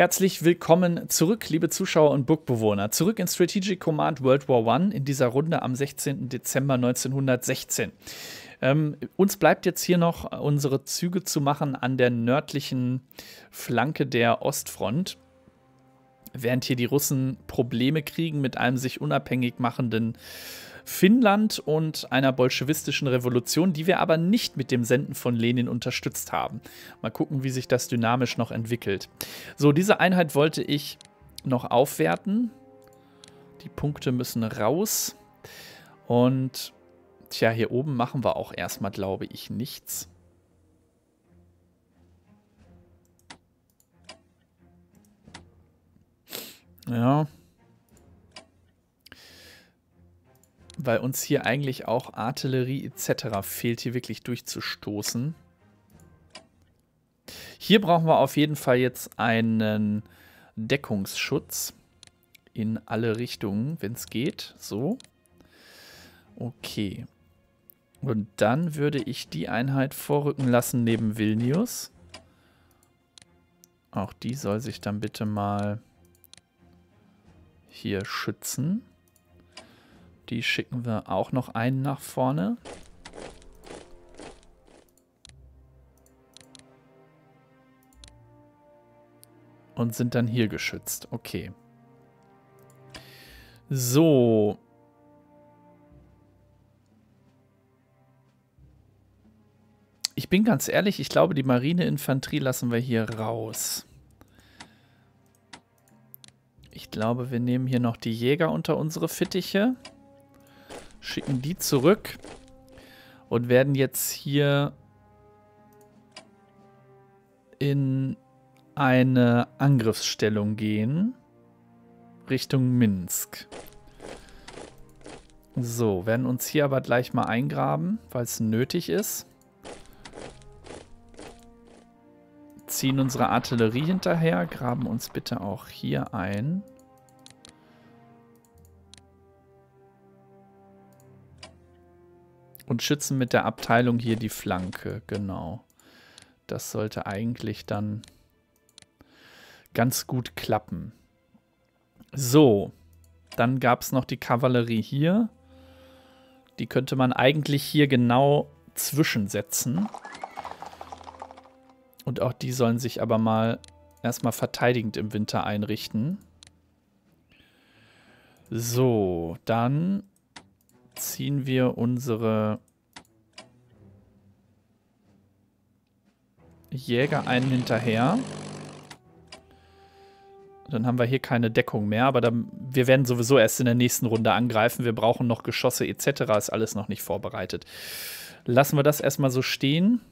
Herzlich willkommen zurück, liebe Zuschauer und Burgbewohner. Zurück in Strategic Command World War I in dieser Runde am 16. Dezember 1916. Uns bleibt jetzt hier noch unsere Züge zu machen an der nördlichen Flanke der Ostfront. Während hier die Russen Probleme kriegen mit einem sich unabhängig machenden Finnland und einer bolschewistischen Revolution, die wir aber nicht mit dem Senden von Lenin unterstützt haben. Mal gucken, wie sich das dynamisch noch entwickelt. So, diese Einheit wollte ich noch aufwerten. Die Punkte müssen raus. Und tja, hier oben machen wir auch erstmal, glaube ich, nichts. Ja. Weil uns hier eigentlich auch Artillerie etc. fehlt, hier wirklich durchzustoßen. Hier brauchen wir auf jeden Fall jetzt einen Deckungsschutz in alle Richtungen, wenn es geht. So. Okay. Und dann würde ich die Einheit vorrücken lassen neben Vilnius. Auch die soll sich dann bitte mal hier schützen. Die schicken wir auch noch einen nach vorne. Und sind dann hier geschützt. Okay. So. Ich bin ganz ehrlich, ich glaube, die Marineinfanterie lassen wir hier raus. Ich glaube, wir nehmen hier noch die Jäger unter unsere Fittiche. Schicken die zurück und werden jetzt hier in eine Angriffsstellung gehen Richtung Minsk. So, werden uns hier aber gleich mal eingraben, weil es nötig ist. Ziehen unsere Artillerie hinterher, graben uns bitte auch hier ein. Und schützen mit der Abteilung hier die Flanke, genau. Das sollte eigentlich dann ganz gut klappen. So, dann gab es noch die Kavallerie hier. Die könnte man eigentlich hier genau zwischensetzen. Und auch die sollen sich aber mal erstmal verteidigend im Winter einrichten. So, dann ziehen wir unsere Jäger einen hinterher. Dann haben wir hier keine Deckung mehr, aber wir werden sowieso erst in der nächsten Runde angreifen. Wir brauchen noch Geschosse etc. Ist alles noch nicht vorbereitet. Lassen wir das erstmal so stehen.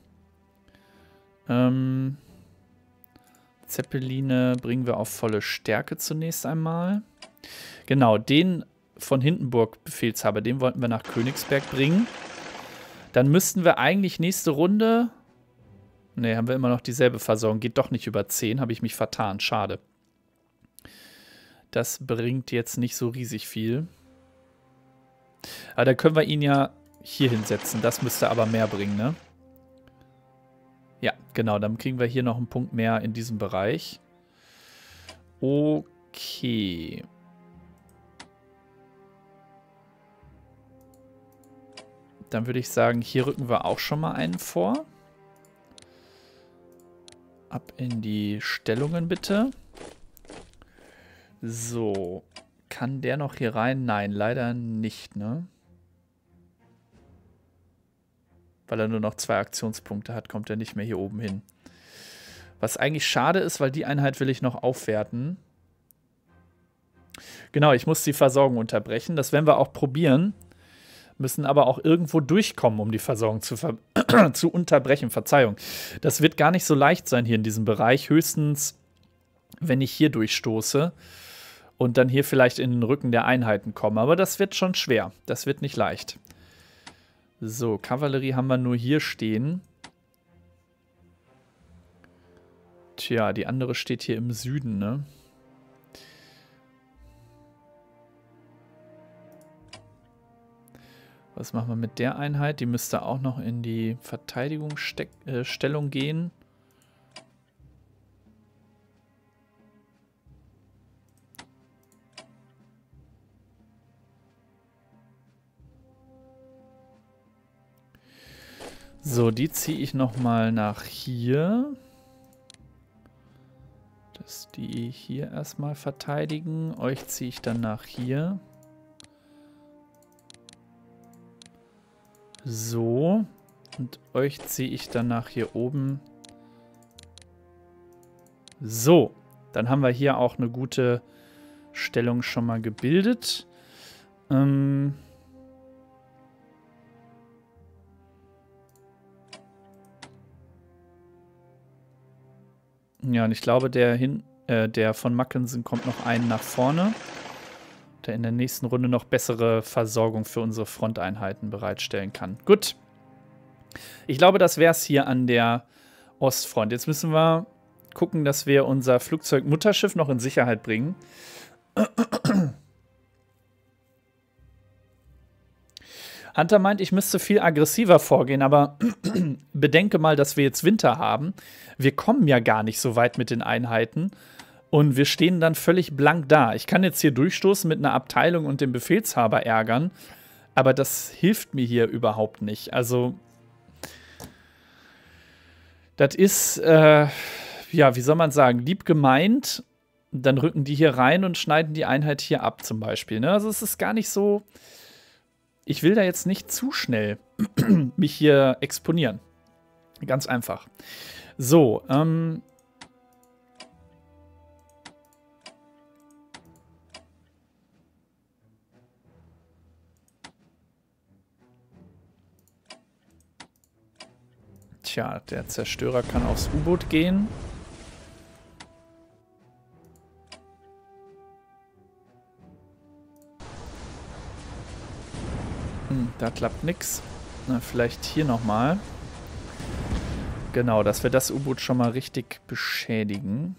Zeppeline bringen wir auf volle Stärke zunächst einmal. Genau, den von Hindenburg Befehlshaber, den wollten wir nach Königsberg bringen. Dann müssten wir eigentlich nächste Runde... Ne, haben wir immer noch dieselbe Versorgung. Geht doch nicht über 10, habe ich mich vertan. Schade. Das bringt jetzt nicht so riesig viel. Aber da können wir ihn ja hier hinsetzen. Das müsste aber mehr bringen, ne? Ja, genau. Dann kriegen wir hier noch einen Punkt mehr in diesem Bereich. Okay. Dann würde ich sagen, hier rücken wir auch schon mal einen vor. Ab in die Stellungen bitte. So. Kann der noch hier rein? Nein, leider nicht, ne? Weil er nur noch 2 Aktionspunkte hat, kommt er nicht mehr hier oben hin. Was eigentlich schade ist, weil die Einheit will ich noch aufwerten. Genau, ich muss die Versorgung unterbrechen. Das werden wir auch probieren. Müssen aber auch irgendwo durchkommen, um die Versorgung zu unterbrechen. Verzeihung. Das wird gar nicht so leicht sein hier in diesem Bereich. Höchstens, wenn ich hier durchstoße und dann hier vielleicht in den Rücken der Einheiten komme. Aber das wird schon schwer. Das wird nicht leicht. So, Kavallerie haben wir nur hier stehen. Tja, die andere steht hier im Süden, ne? Was machen wir mit der Einheit? Die müsste auch noch in die Verteidigungsstellung gehen. So, die ziehe ich nochmal nach hier. Dass die hier erstmal verteidigen. Euch ziehe ich dann nach hier. So. Und euch ziehe ich dann nach hier oben. So. Dann haben wir hier auch eine gute Stellung schon mal gebildet. Ja, und ich glaube, der von Mackensen kommt noch einen nach vorne, der in der nächsten Runde noch bessere Versorgung für unsere Fronteinheiten bereitstellen kann. Gut. Ich glaube, das wäre es hier an der Ostfront. Jetzt müssen wir gucken, dass wir unser Flugzeugmutterschiff noch in Sicherheit bringen. Hunter meint, ich müsste viel aggressiver vorgehen, aber bedenke mal, dass wir jetzt Winter haben. Wir kommen ja gar nicht so weit mit den Einheiten und wir stehen dann völlig blank da. Ich kann jetzt hier durchstoßen mit einer Abteilung und dem Befehlshaber ärgern, aber das hilft mir hier überhaupt nicht. Also, das ist, ja, wie soll man sagen, lieb gemeint. Dann rücken die hier rein und schneiden die Einheit hier ab zum Beispiel. Ne? Also es ist gar nicht so. Ich will da jetzt nicht zu schnell mich hier exponieren. Ganz einfach. So, tja, der Zerstörer kann aufs U-Boot gehen. Da klappt nichts. Vielleicht hier nochmal. Genau, dass wir das U-Boot schon mal richtig beschädigen.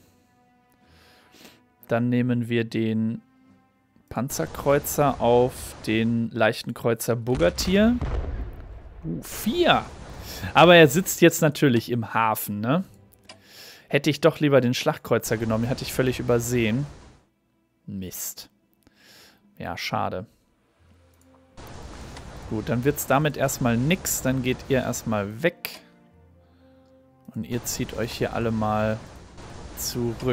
Dann nehmen wir den Panzerkreuzer auf den leichten Kreuzer Bugatier. 4. Aber er sitzt jetzt natürlich im Hafen, ne? Hätte ich doch lieber den Schlachtkreuzer genommen. Den hatte ich völlig übersehen. Mist. Ja, schade. Gut, dann wird es damit erstmal nix. Dann geht ihr erstmal weg. Und ihr zieht euch hier alle mal zurück.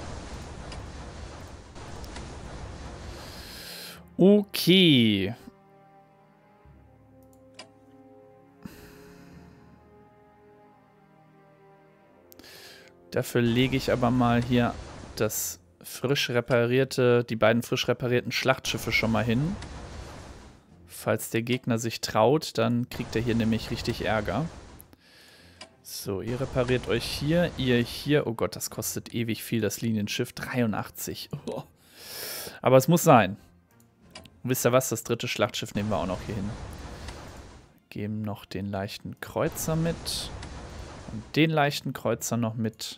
Okay. Dafür lege ich aber mal hier die beiden frisch reparierten Schlachtschiffe schon mal hin. Falls der Gegner sich traut, dann kriegt er hier nämlich richtig Ärger. So, ihr repariert euch hier, ihr hier. Oh Gott, das kostet ewig viel, das Linienschiff. 83. Oh. Aber es muss sein. Wisst ihr was? Das dritte Schlachtschiff nehmen wir auch noch hier hin. Geben noch den leichten Kreuzer mit. Und den leichten Kreuzer noch mit.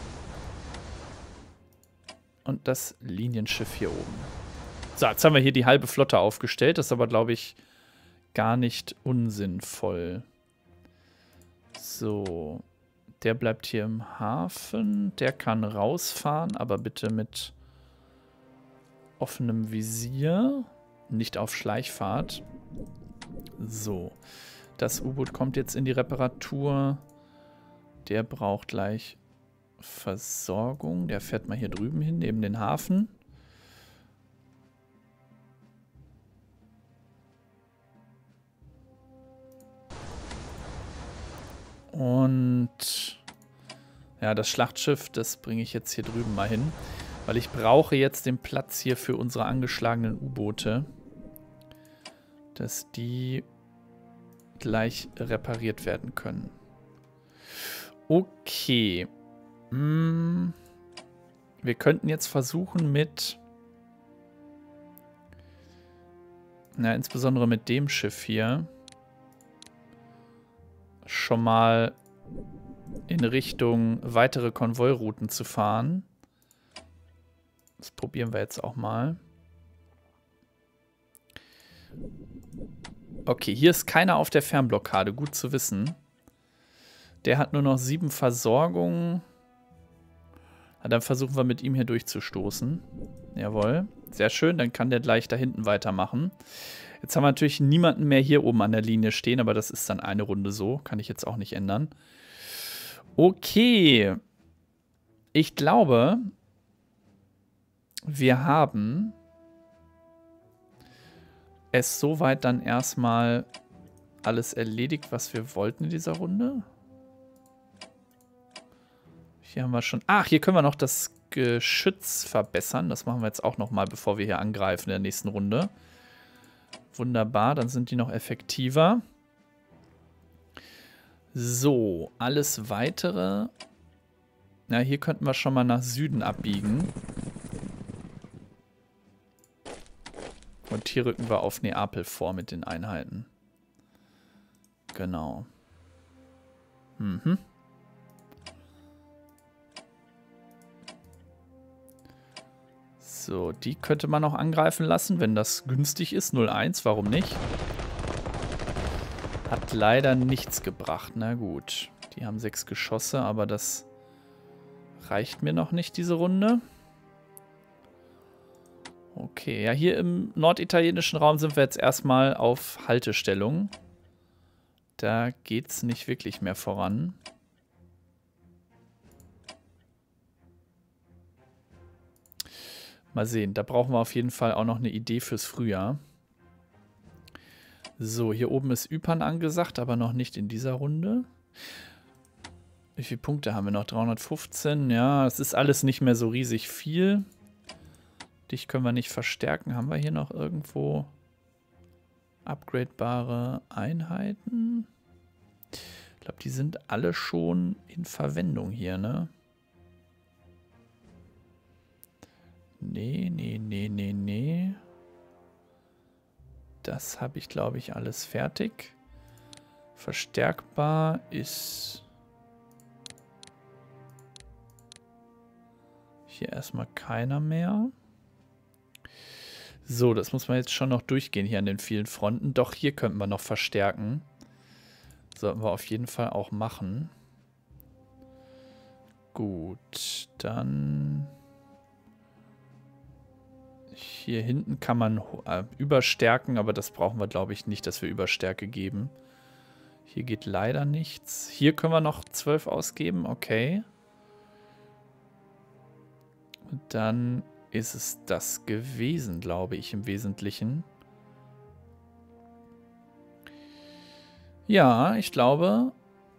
Und das Linienschiff hier oben. So, jetzt haben wir hier die halbe Flotte aufgestellt. Das ist aber, glaube ich, gar nicht unsinnvoll. So. Der bleibt hier im Hafen. Der kann rausfahren, aber bitte mit offenem Visier. Nicht auf Schleichfahrt. So. Das U-Boot kommt jetzt in die Reparatur. Der braucht gleich Versorgung. Der fährt mal hier drüben hin, neben den Hafen. Und ja, das Schlachtschiff, das bringe ich jetzt hier drüben mal hin. Weil ich brauche jetzt den Platz hier für unsere angeschlagenen U-Boote. Dass die gleich repariert werden können. Okay. Wir könnten jetzt versuchen mit... Na, insbesondere mit dem Schiff hier... schon mal in Richtung weitere Konvoirouten zu fahren. Das probieren wir jetzt auch mal. Okay, hier ist keiner auf der Fernblockade. Gut zu wissen. Der hat nur noch 7 Versorgungen. Na, dann versuchen wir mit ihm hier durchzustoßen. Jawohl. Sehr schön, dann kann der gleich da hinten weitermachen. Jetzt haben wir natürlich niemanden mehr hier oben an der Linie stehen, aber das ist dann eine Runde so. Kann ich jetzt auch nicht ändern. Okay. Ich glaube, wir haben es soweit dann erstmal alles erledigt, was wir wollten in dieser Runde. Hier haben wir schon... Ach, hier können wir noch das Geschütz verbessern. Das machen wir jetzt auch nochmal, bevor wir hier angreifen in der nächsten Runde. Wunderbar, dann sind die noch effektiver. So, alles Weitere. Na, hier könnten wir schon mal nach Süden abbiegen. Und hier rücken wir auf Neapel vor mit den Einheiten. Genau. Mhm. So, die könnte man auch angreifen lassen, wenn das günstig ist. 0-1, warum nicht? Hat leider nichts gebracht. Na gut, die haben 6 Geschosse, aber das reicht mir noch nicht, diese Runde. Okay, ja, hier im norditalienischen Raum sind wir jetzt erstmal auf Haltestellung. Da geht es nicht wirklich mehr voran. Mal sehen, da brauchen wir auf jeden Fall auch noch eine Idee fürs Frühjahr. So, hier oben ist Ypern angesagt, aber noch nicht in dieser Runde. Wie viele Punkte haben wir noch? 315, ja, es ist alles nicht mehr so riesig viel. Dich können wir nicht verstärken. Haben wir hier noch irgendwo upgradebare Einheiten? Ich glaube, die sind alle schon in Verwendung hier, ne? Nee. Das habe ich, glaube ich, alles fertig. Verstärkbar ist hier erstmal keiner mehr. So, das muss man jetzt schon noch durchgehen hier an den vielen Fronten. Doch, hier könnten wir noch verstärken. Sollten wir auf jeden Fall auch machen. Gut, dann... Hier hinten kann man überstärken, aber das brauchen wir, glaube ich, nicht, dass wir Überstärke geben. Hier geht leider nichts. Hier können wir noch 12 ausgeben, okay. Und dann ist es das gewesen, glaube ich, im Wesentlichen. Ja, ich glaube,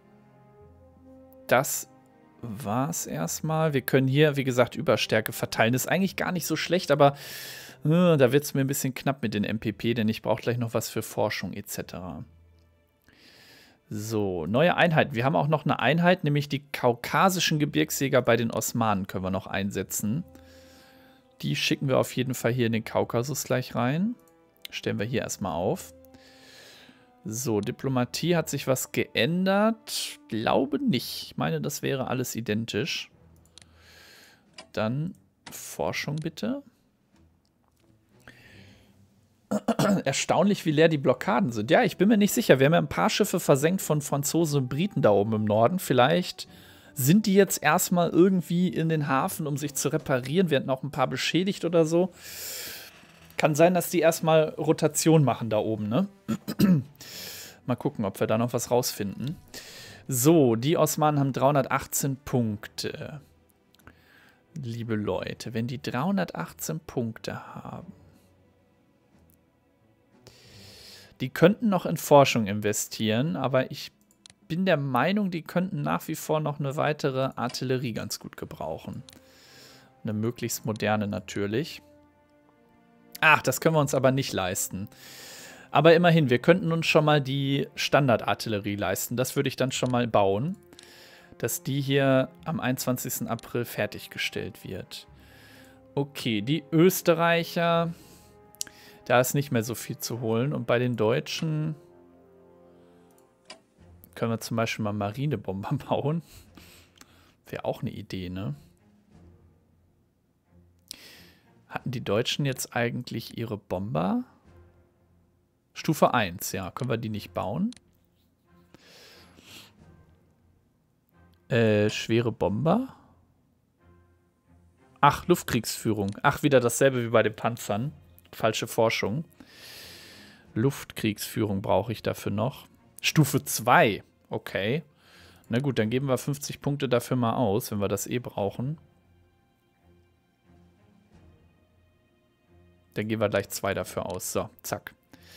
das war's erstmal. Wir können hier, wie gesagt, Überstärke verteilen. Das ist eigentlich gar nicht so schlecht, aber da wird es mir ein bisschen knapp mit den MPP, denn ich brauche gleich noch was für Forschung etc. So, neue Einheiten. Wir haben auch noch eine Einheit, nämlich die kaukasischen Gebirgsjäger bei den Osmanen können wir noch einsetzen. Die schicken wir auf jeden Fall hier in den Kaukasus gleich rein. Stellen wir hier erstmal auf. So, Diplomatie, hat sich was geändert? Glaube nicht. Ich meine, das wäre alles identisch. Dann Forschung bitte. Erstaunlich, wie leer die Blockaden sind. Ja, ich bin mir nicht sicher. Wir haben ja ein paar Schiffe versenkt von Franzosen und Briten da oben im Norden. Vielleicht sind die jetzt erstmal irgendwie in den Hafen, um sich zu reparieren. Wir hatten auch ein paar beschädigt oder so. Kann sein, dass die erstmal Rotation machen da oben, ne? Mal gucken, ob wir da noch was rausfinden. So, die Osmanen haben 318 Punkte. Liebe Leute, wenn die 318 Punkte haben, die könnten noch in Forschung investieren, aber ich bin der Meinung, die könnten nach wie vor noch eine weitere Artillerie ganz gut gebrauchen. Eine möglichst moderne natürlich. Ach, das können wir uns aber nicht leisten. Aber immerhin, wir könnten uns schon mal die Standardartillerie leisten. Das würde ich dann schon mal bauen, dass die hier am 21. April fertiggestellt wird. Okay, die Österreicher, da ist nicht mehr so viel zu holen. Und bei den Deutschen können wir zum Beispiel mal Marinebomber bauen. Wäre auch eine Idee, ne? Hatten die Deutschen jetzt eigentlich ihre Bomber? Stufe 1, ja. Können wir die nicht bauen? Schwere Bomber? Ach, Luftkriegsführung. Ach, wieder dasselbe wie bei den Panzern. Falsche Forschung. Luftkriegsführung brauche ich dafür noch. Stufe 2. Okay. Na gut, dann geben wir 50 Punkte dafür mal aus, wenn wir das eh brauchen. Dann geben wir gleich 2 dafür aus. So, zack.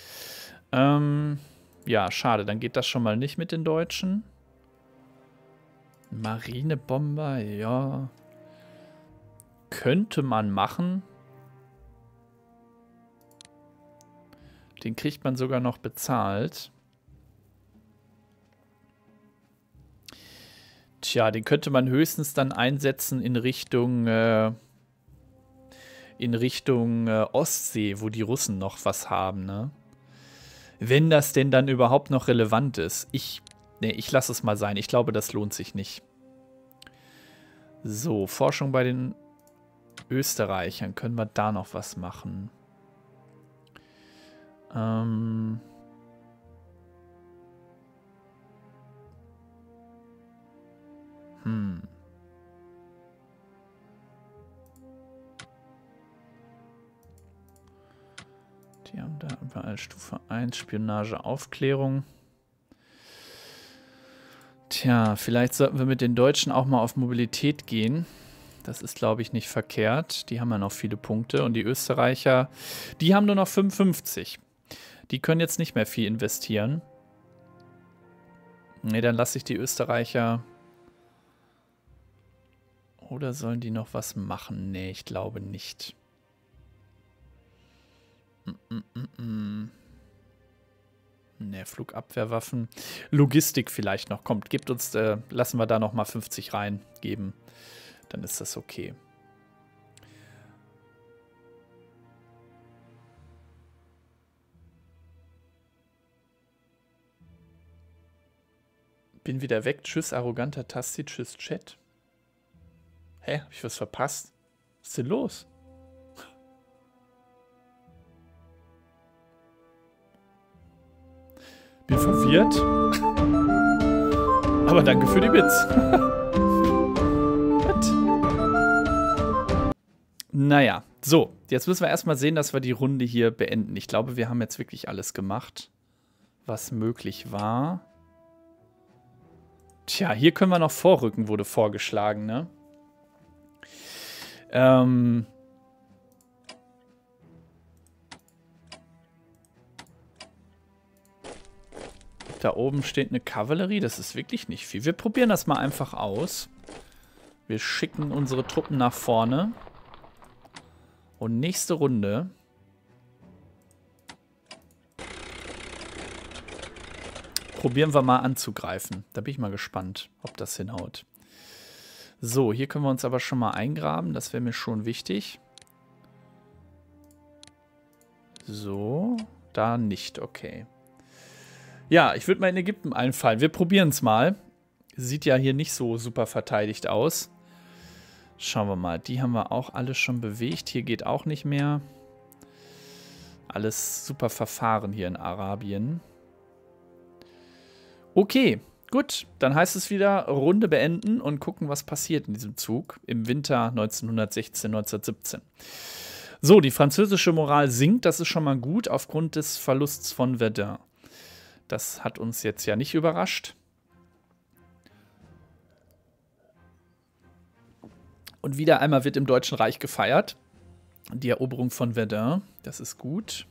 Ja, schade. Dann geht das schon mal nicht mit den Deutschen. Marinebomber, ja. Könnte man machen. Den kriegt man sogar noch bezahlt. Tja, den könnte man höchstens dann einsetzen in Richtung Ostsee, wo die Russen noch was haben, ne? Wenn das denn dann überhaupt noch relevant ist. Ich lasse es mal sein. Ich glaube, das lohnt sich nicht. So, Forschung bei den Österreichern. Können wir da noch was machen? Die haben da überall Stufe 1, Spionage, Aufklärung. Tja, vielleicht sollten wir mit den Deutschen auch mal auf Mobilität gehen. Das ist, glaube ich, nicht verkehrt. Die haben ja noch viele Punkte. Und die Österreicher, die haben nur noch 55. Die können jetzt nicht mehr viel investieren. Ne, dann lasse ich die Österreicher... Oder sollen die noch was machen? Nee, ich glaube nicht. Ne, Flugabwehrwaffen. Logistik vielleicht noch. Kommt, gibt uns, lassen wir da noch mal 50 reingeben. Dann ist das okay. Bin wieder weg. Tschüss, arroganter Tasti. Tschüss, Chat. Hä? Hab ich was verpasst? Was ist denn los? Bin verwirrt. Aber danke für die Bits. Naja, so. Jetzt müssen wir erstmal sehen, dass wir die Runde hier beenden. Ich glaube, wir haben jetzt wirklich alles gemacht, was möglich war. Tja, hier können wir noch vorrücken, wurde vorgeschlagen, ne? Da oben steht eine Kavallerie. Das ist wirklich nicht viel. Wir probieren das mal einfach aus. Wir schicken unsere Truppen nach vorne. Und nächste Runde probieren wir mal anzugreifen. Da bin ich mal gespannt, ob das hinhaut. So, hier können wir uns aber schon mal eingraben. Das wäre mir schon wichtig. So, da nicht, okay. Ja, ich würde mal in Ägypten einfallen. Wir probieren es mal. Sieht ja hier nicht so super verteidigt aus. Schauen wir mal. Die haben wir auch alle schon bewegt. Hier geht auch nicht mehr. Alles super verfahren hier in Arabien. Okay, gut. Dann heißt es wieder Runde beenden und gucken, was passiert in diesem Zug im Winter 1916, 1917. So, die französische Moral sinkt. Das ist schon mal gut aufgrund des Verlusts von Verdun. Das hat uns jetzt ja nicht überrascht. Und wieder einmal wird im Deutschen Reich gefeiert. Die Eroberung von Verdun. Das ist gut.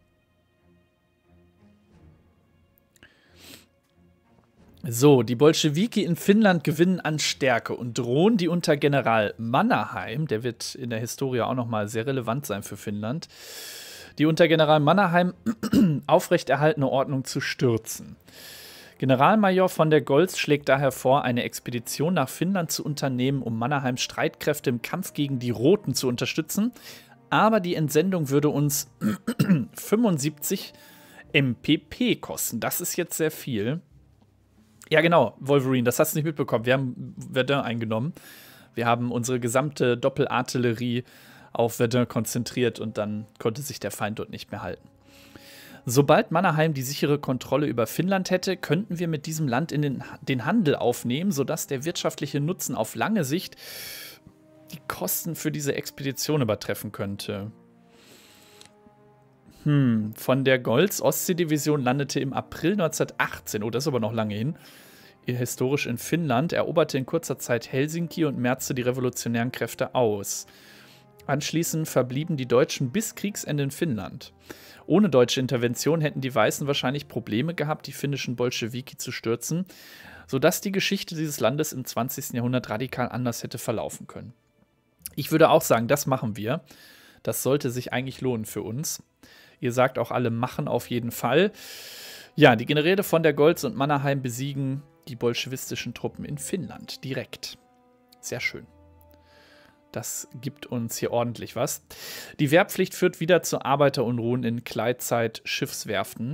So, die Bolschewiki in Finnland gewinnen an Stärke und drohen die unter General Mannerheim, der wird in der Historie auch nochmal sehr relevant sein für Finnland, die unter General Mannerheim aufrechterhaltene Ordnung zu stürzen. Generalmajor von der Goltz schlägt daher vor, eine Expedition nach Finnland zu unternehmen, um Mannerheims Streitkräfte im Kampf gegen die Roten zu unterstützen. Aber die Entsendung würde uns 75 MPP kosten. Das ist jetzt sehr viel. Ja, genau, Wolverine, das hast du nicht mitbekommen. Wir haben Verdun eingenommen. Wir haben unsere gesamte Doppelartillerie auf Verdun konzentriert und dann konnte sich der Feind dort nicht mehr halten. Sobald Mannerheim die sichere Kontrolle über Finnland hätte, könnten wir mit diesem Land in den Handel aufnehmen, sodass der wirtschaftliche Nutzen auf lange Sicht die Kosten für diese Expedition übertreffen könnte. Von der Goltz-Ostsee-Division landete im April 1918, oh, das ist aber noch lange hin, historisch in Finnland, eroberte in kurzer Zeit Helsinki und merzte die revolutionären Kräfte aus. Anschließend verblieben die Deutschen bis Kriegsende in Finnland. Ohne deutsche Intervention hätten die Weißen wahrscheinlich Probleme gehabt, die finnischen Bolschewiki zu stürzen, sodass die Geschichte dieses Landes im 20. Jahrhundert radikal anders hätte verlaufen können. Ich würde auch sagen, das machen wir. Das sollte sich eigentlich lohnen für uns. Ihr sagt auch alle, machen auf jeden Fall. Ja, die Generäle von der Goltz und Mannerheim besiegen die bolschewistischen Truppen in Finnland direkt. Sehr schön. Das gibt uns hier ordentlich was. Die Wehrpflicht führt wieder zu Arbeiterunruhen in Gleitzeit-Schiffswerften.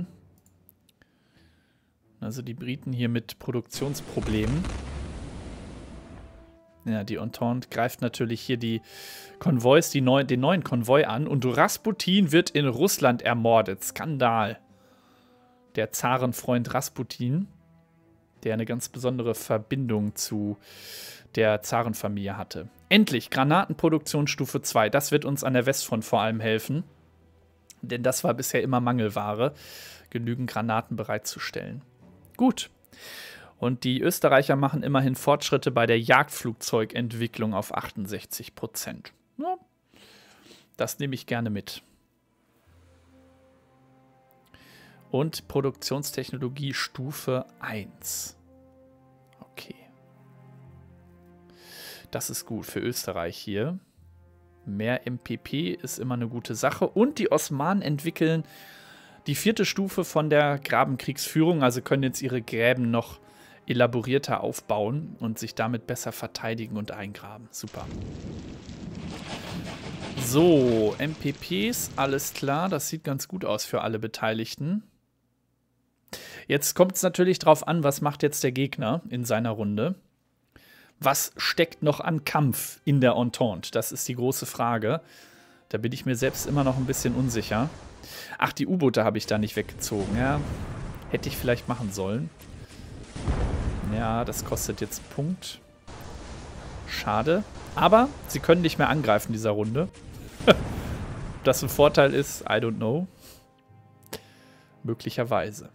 Also die Briten hier mit Produktionsproblemen. Ja, die Entente greift natürlich hier die Konvois, den neuen Konvoi an. Und Rasputin wird in Russland ermordet. Skandal. Der Zarenfreund Rasputin, der eine ganz besondere Verbindung zu der Zarenfamilie hatte. Endlich, Granatenproduktion Stufe 2. Das wird uns an der Westfront vor allem helfen. Denn das war bisher immer Mangelware, genügend Granaten bereitzustellen. Gut. Und die Österreicher machen immerhin Fortschritte bei der Jagdflugzeugentwicklung auf 68%. Ja, das nehme ich gerne mit. Und Produktionstechnologie Stufe 1. Okay. Das ist gut für Österreich hier. Mehr MPP ist immer eine gute Sache. Und die Osmanen entwickeln die 4. Stufe von der Grabenkriegsführung, also können jetzt ihre Gräben noch elaborierter aufbauen und sich damit besser verteidigen und eingraben. Super. So, MPPs, alles klar. Das sieht ganz gut aus für alle Beteiligten. Jetzt kommt es natürlich drauf an, was macht jetzt der Gegner in seiner Runde. Was steckt noch an Kampf in der Entente? Das ist die große Frage. Da bin ich mir selbst immer noch ein bisschen unsicher. Ach, die U-Boote habe ich da nicht weggezogen. Ja, hätte ich vielleicht machen sollen. Ja, das kostet jetzt einen Punkt. Schade. Aber sie können nicht mehr angreifen in dieser Runde. Ob das ein Vorteil ist, I don't know. Möglicherweise.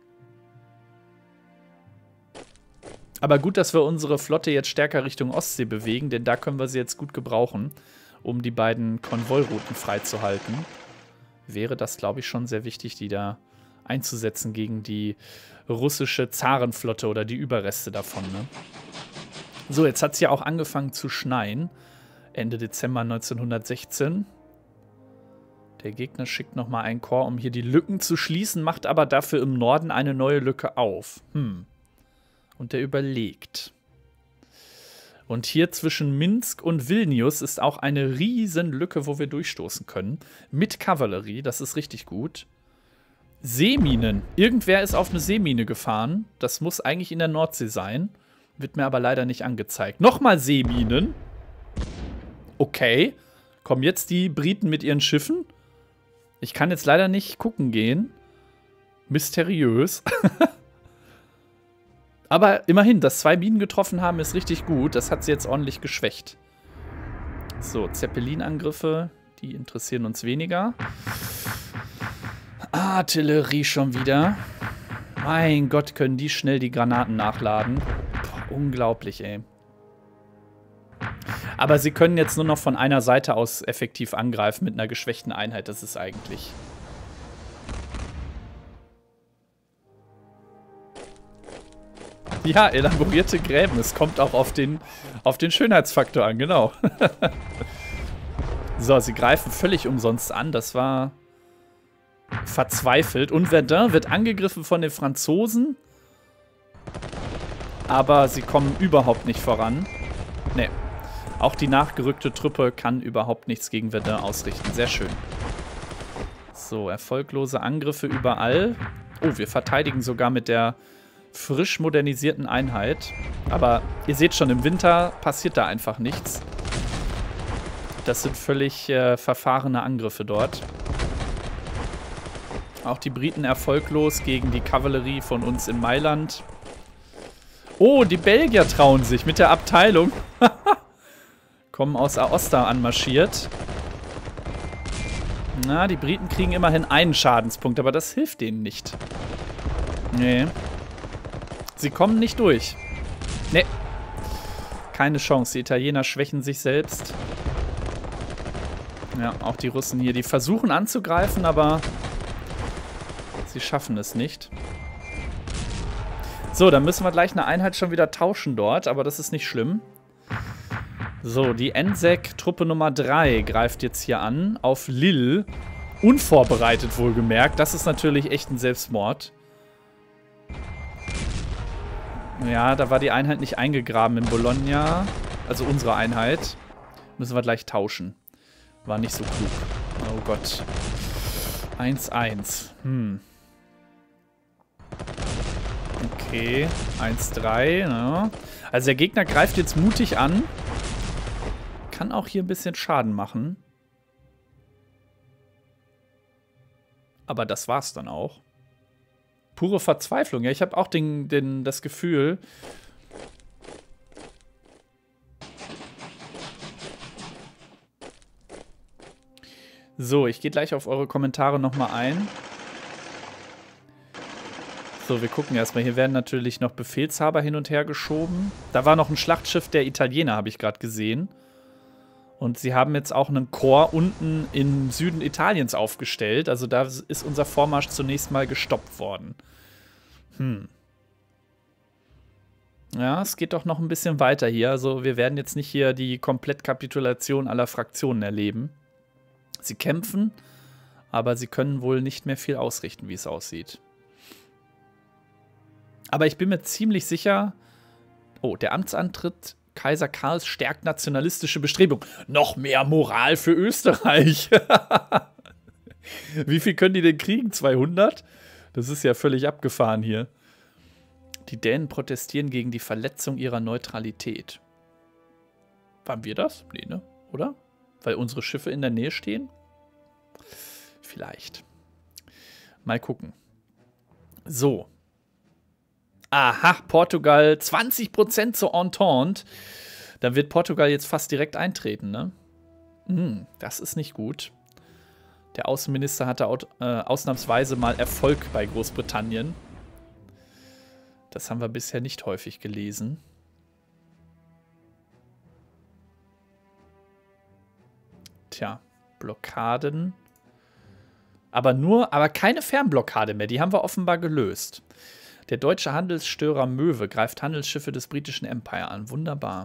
Aber gut, dass wir unsere Flotte jetzt stärker Richtung Ostsee bewegen, denn da können wir sie jetzt gut gebrauchen, um die beiden Konvoirouten freizuhalten. Wäre das, glaube ich, schon sehr wichtig, die da einzusetzen gegen die russische Zarenflotte oder die Überreste davon. Ne? So, jetzt hat es ja auch angefangen zu schneien. Ende Dezember 1916. Der Gegner schickt nochmal einen Korps, um hier die Lücken zu schließen, macht aber dafür im Norden eine neue Lücke auf. Und der überlegt. Und hier zwischen Minsk und Vilnius ist auch eine riesen Lücke, wo wir durchstoßen können. Mit Kavallerie, das ist richtig gut. Seeminen. Irgendwer ist auf eine Seemine gefahren. Das muss eigentlich in der Nordsee sein. Wird mir aber leider nicht angezeigt. Nochmal Seeminen. Okay. Kommen jetzt die Briten mit ihren Schiffen? Ich kann jetzt leider nicht gucken gehen. Mysteriös. Aber immerhin, dass 2 Minen getroffen haben, ist richtig gut. Das hat sie jetzt ordentlich geschwächt. So, Zeppelinangriffe, die interessieren uns weniger. Artillerie schon wieder. Mein Gott, können die schnell die Granaten nachladen. Boah, unglaublich, ey. Aber sie können jetzt nur noch von einer Seite aus effektiv angreifen mit einer geschwächten Einheit. Das ist eigentlich... Ja, elaborierte Gräben. Es kommt auch auf den Schönheitsfaktor an, genau. So, sie greifen völlig umsonst an. Das war verzweifelt. Und Verdun wird angegriffen von den Franzosen. Aber sie kommen überhaupt nicht voran. Nee. Auch die nachgerückte Truppe kann überhaupt nichts gegen Verdun ausrichten. Sehr schön. So, erfolglose Angriffe überall. Oh, wir verteidigen sogar mit der frisch modernisierten Einheit. Aber ihr seht schon, im Winter passiert da einfach nichts. Das sind völlig verfahrene Angriffe dort. Auch die Briten erfolglos gegen die Kavallerie von uns in Mailand. Oh, die Belgier trauen sich mit der Abteilung. Kommen aus Aosta anmarschiert. Na, die Briten kriegen immerhin einen Schadenspunkt, aber das hilft denen nicht. Nee. Sie kommen nicht durch. Nee. Keine Chance. Die Italiener schwächen sich selbst. Ja, auch die Russen hier. Die versuchen anzugreifen, aber sie schaffen es nicht. So, dann müssen wir gleich eine Einheit schon wieder tauschen dort, aber das ist nicht schlimm. So, die NSEC-Truppe Nummer 3 greift jetzt hier an auf Lille. Unvorbereitet wohlgemerkt. Das ist natürlich echt ein Selbstmord. Ja, da war die Einheit nicht eingegraben in Bologna. Also unsere Einheit. Müssen wir gleich tauschen. War nicht so klug. Oh Gott. 1-1. Okay. 1-3. Ja. Also der Gegner greift jetzt mutig an. Kann auch hier ein bisschen Schaden machen. Aber das war's dann auch. Pure Verzweiflung. Ja, ich habe auch das Gefühl. So, ich gehe gleich auf eure Kommentare nochmal ein. So, wir gucken erstmal. Hier werden natürlich noch Befehlshaber hin und her geschoben. Da war noch ein Schlachtschiff der Italiener, habe ich gerade gesehen. Und sie haben jetzt auch einen Korps unten im Süden Italiens aufgestellt. Also da ist unser Vormarsch zunächst mal gestoppt worden. Ja, es geht doch noch ein bisschen weiter hier. Also wir werden jetzt nicht hier die Komplettkapitulation aller Fraktionen erleben. Sie kämpfen, aber sie können wohl nicht mehr viel ausrichten, wie es aussieht. Aber ich bin mir ziemlich sicher... Oh, der Amtsantritt Kaiser Karls stärkt nationalistische Bestrebungen. Noch mehr Moral für Österreich. Wie viel können die denn kriegen? 200? Das ist ja völlig abgefahren hier. Die Dänen protestieren gegen die Verletzung ihrer Neutralität. Waren wir das? Nee, ne? Oder? Weil unsere Schiffe in der Nähe stehen? Vielleicht. Mal gucken. So. Aha, Portugal 20% zur Entente. Dann wird Portugal jetzt fast direkt eintreten, ne? Das ist nicht gut. Der Außenminister hatte ausnahmsweise mal Erfolg bei Großbritannien. Das haben wir bisher nicht häufig gelesen. Tja, Blockaden. Aber keine Fernblockade mehr. Die haben wir offenbar gelöst. Der deutsche Handelsstörer Möwe greift Handelsschiffe des britischen Empire an. Wunderbar.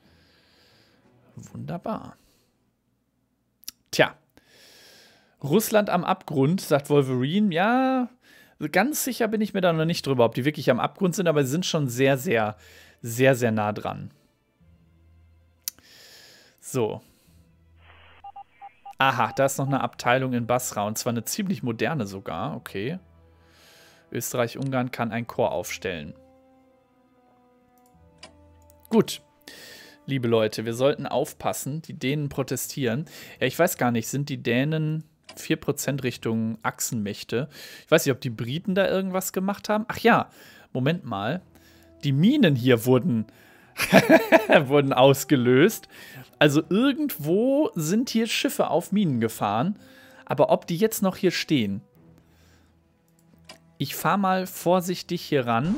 Wunderbar. Tja. Russland am Abgrund, sagt Wolverine. Ja, ganz sicher bin ich mir da noch nicht drüber, ob die wirklich am Abgrund sind, aber sie sind schon sehr, sehr, sehr, sehr nah dran. So. Aha, da ist noch eine Abteilung in Basra. Und zwar eine ziemlich moderne sogar. Okay. Österreich-Ungarn kann ein Korps aufstellen. Gut. Liebe Leute, wir sollten aufpassen. Die Dänen protestieren. Ja, ich weiß gar nicht, sind die Dänen 4% Richtung Achsenmächte? Ich weiß nicht, ob die Briten da irgendwas gemacht haben. Ach ja, Moment mal. Die Minen hier wurden ausgelöst. Also irgendwo sind hier Schiffe auf Minen gefahren. Aber ob die jetzt noch hier stehen? Ich fahre mal vorsichtig hier ran.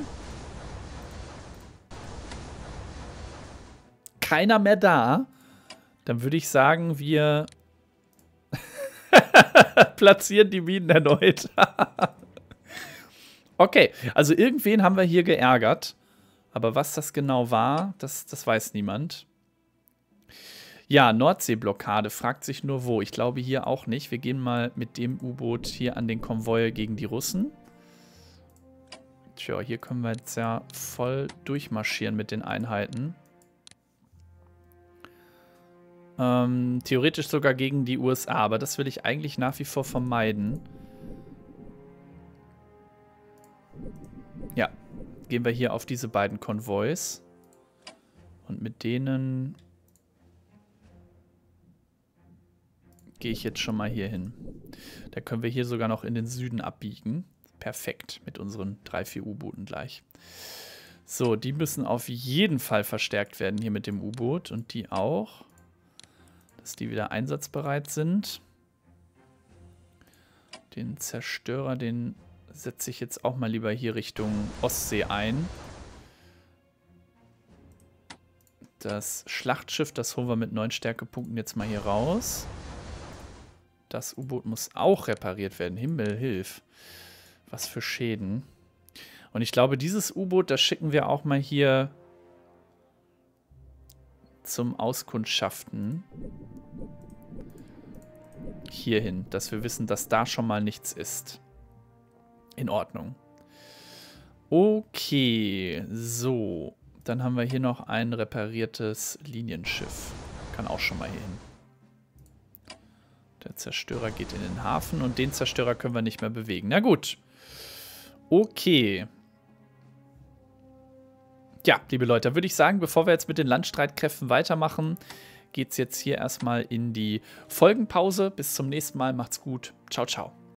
Keiner mehr da. Dann würde ich sagen, wir platzieren die Minen erneut. Okay, also irgendwen haben wir hier geärgert. Aber was das genau war, das weiß niemand. Ja, Nordseeblockade, fragt sich nur wo. Ich glaube hier auch nicht. Wir gehen mal mit dem U-Boot hier an den Konvoi gegen die Russen. Tja, hier können wir jetzt ja voll durchmarschieren mit den Einheiten. Theoretisch sogar gegen die USA, aber das will ich eigentlich nach wie vor vermeiden. Ja, gehen wir hier auf diese beiden Konvois. Und mit denen gehe ich jetzt schon mal hier hin. Da können wir hier sogar noch in den Süden abbiegen. Perfekt, mit unseren 3-4 U-Booten gleich. So, die müssen auf jeden Fall verstärkt werden hier mit dem U-Boot. Und die auch. Dass die wieder einsatzbereit sind. Den Zerstörer, den setze ich jetzt auch mal lieber hier Richtung Ostsee ein. Das Schlachtschiff, das holen wir mit 9 Stärkepunkten jetzt mal hier raus. Das U-Boot muss auch repariert werden. Himmel, hilf. Was für Schäden. Und ich glaube, dieses U-Boot, das schicken wir auch mal hier zum Auskundschaften. Hierhin, dass wir wissen, dass da schon mal nichts ist. In Ordnung. Okay, so. Dann haben wir hier noch ein repariertes Linienschiff. Kann auch schon mal hier hin. Der Zerstörer geht in den Hafen und den Zerstörer können wir nicht mehr bewegen. Na gut. Okay. Ja, liebe Leute, würde ich sagen, bevor wir jetzt mit den Landstreitkräften weitermachen, geht es jetzt hier erstmal in die Folgenpause. Bis zum nächsten Mal. Macht's gut. Ciao, ciao.